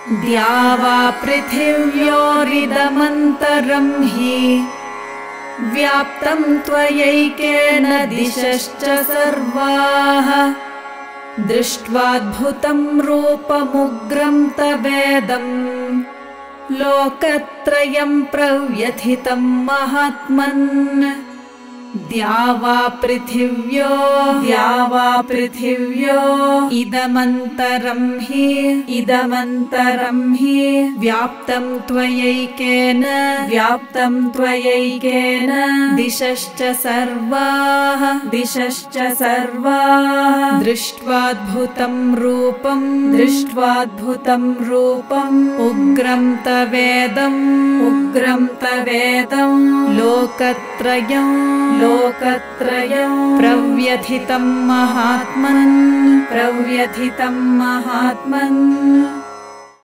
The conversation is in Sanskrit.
द्यावा पृथिव्योरिदमन्तरं हि व्याप्तं त्वयैकेन दिशश्च सर्वाः दृष्ट्वाद्भुतं रूपमुग्रं तवेदं लोकत्रयं प्रव्यथितं महात्मन् द्यावा पृथिव्यो इदमन्तरं हि व्याप्तं त्वयैकेन दिशश्च सर्वाः दृष्ट्वाद्भुतं रूपम् उग्रं तवेदं लोकत्रयं प्रव्यथितं महात्मन्